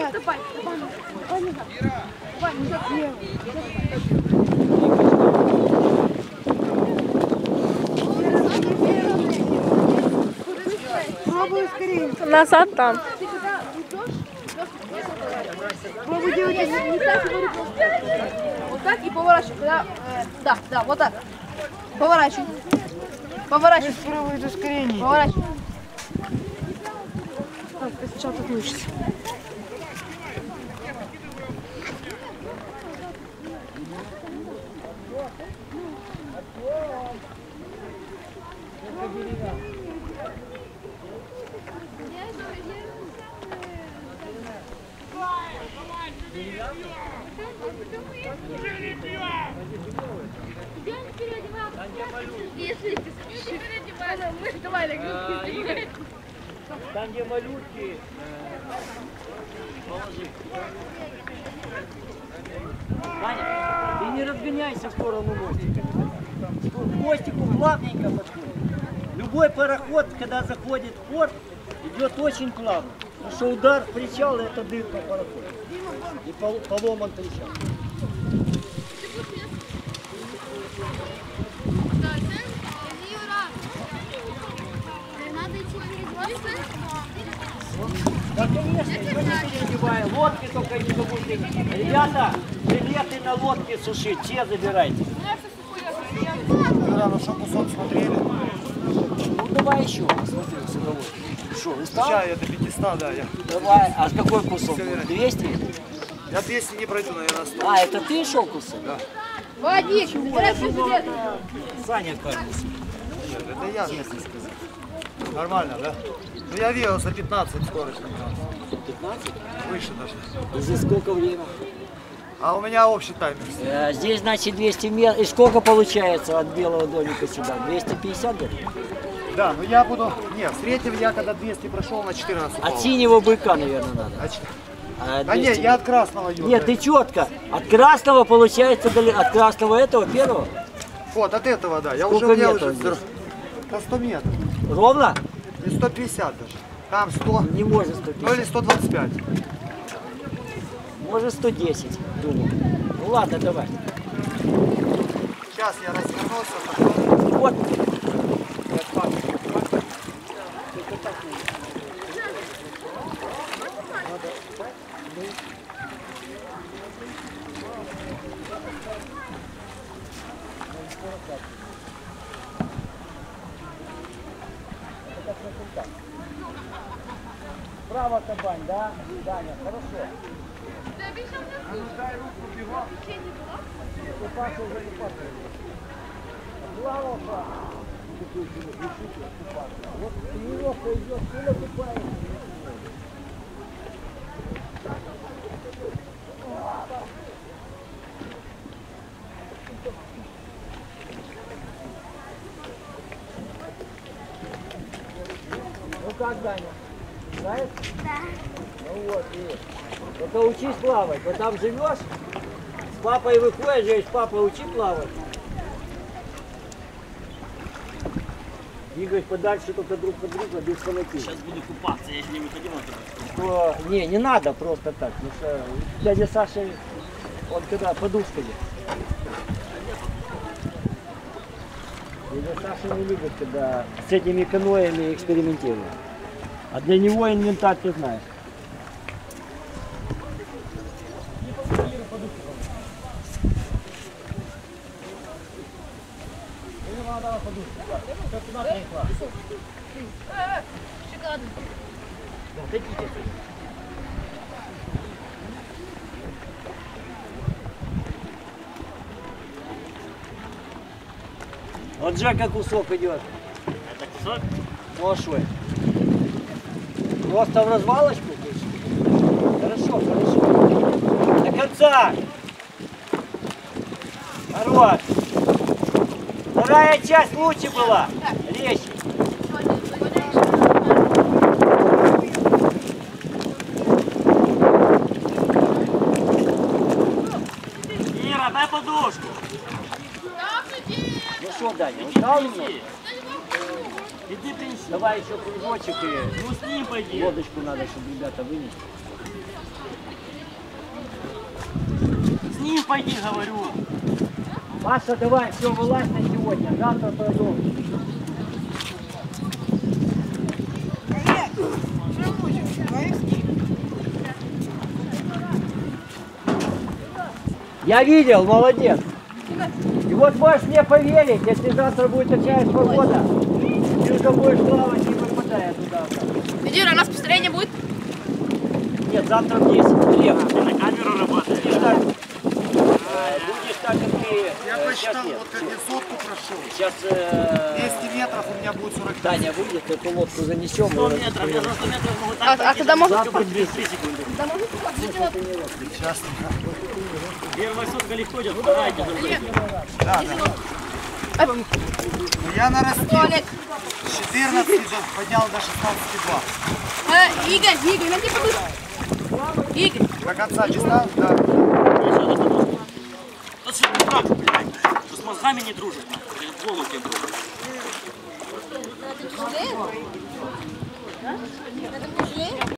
Нет. Давай, пробуй скорее. Назад там. Пробуй делать не так, вот так и поворачивай. Да, вот так. Поворачивай. Поворачивай. Пробуй ускорение. Поворачивай. Так, сейчас отключится. Там, где малютки, положи. Ваня, ты не разгоняйся в сторону мостика. К мостику плавненько подходит. Любой пароход, когда заходит в порт, идет очень плавно. Потому что удар в причал — это дырка парохода. И поломан причал. Да, конечно, никто не переодеваем. Лодки только не забудьте. Ребята, жилеты на лодке сушить, все забирайте. Да, ну что, кусок смотрели? Ну давай еще, посмотри, с удовольствием. Что, устал? Сейчас я до 500, да, я. Давай, а какой кусок? 200? Я 200 не пройду, наверное, 100. А, это ты шел кусок? Да. Водик, забирай все жилеты. Саня, кажется. Нет, это я, честно сказать. Нормально, да? Ну я видел за 15 скорость. 15? Выше даже. И здесь сколько время? А у меня общий таймер. Здесь, значит, 200 метров. И сколько получается от Белого домика сюда? 250 где-то? Да, ну я буду... Нет, в среднем я когда 200 прошел, на 14 упал. От синего быка, наверное, надо. Да нет, я от красного еду. Нет, ты четко. От красного получается, от красного этого первого? Вот, от этого, да. Я Сколько уже, метров здесь? на 100 метров. Ровно? Не 150 даже. Там 100. Не может 150. Ну или 125. Может 110, думаю. Ну ладно, давай. Сейчас я развернулся, потом... Вот. Право кабань, да? Даня, хорошо. Ты обещал мне? Дай руку, бегом. Течение было? Ты Паша уже не Паша. Плавал Паша. Вот тренировка идет, ты наступаешь. Ну как, Даня? Знаешь? Да. Ну вот, видишь. Только учись плавать. Вот там живешь, с папой выходишь, говоришь, папа, учи плавать. Двигать подальше только друг от друга, без фанатизма. Сейчас буду купаться, я же не выходил на туда. Что, не надо просто так, потому что дядя Саша, он когда подушкой. Дядя Саша не любит, когда с этими каноями экспериментирует. А для него инвентарь ты знаешь. Шоколадный. Да, дадите. Вот Джека кусок идет. Это кусок? Ну а что? Просто в развалочку? Хорошо, хорошо. До конца. Хорош. Вторая часть лучше была. Резче. Ира, дай подушку. Ну что, Даня, устал немного? Иди принеси. Давай еще кружочек и Ну с ним пойди. лодочку надо, чтобы ребята вынесли. С ним пойди, говорю. Паша, давай, все, вылазь на сегодня, завтра продолжим. Я видел, молодец. И вот можешь мне поверить, если завтра будет такая погода, ты уже будешь плавать, не выпадая туда. Дидюра, у нас построение будет? Нет, завтра в 10. Лев, Ты на камеру работаешь. будешь так, как ты... Я сейчас посчитал, нет. вот как я сотку прошел. Сейчас 200 метров у меня будет 40. Таня выйдет, эту лодку занесем. 100 метров, я за 100 метров могу А так когда можно? Завтра 200. 3 секунды. Да можно видео. Сейчас. Первая сотка легко идет, вторая тяжело. Да, да. Ну, я нарастил. Туалет. С 14 поднял до 16,2. Игорь, найди подушку. Игорь. До конца часа, да. Да что ты дурак, блядь? Что с мозгами не дружишь, нахуй? Блин, голову тебе дружишь. Это тяжелее? Это тяжелее?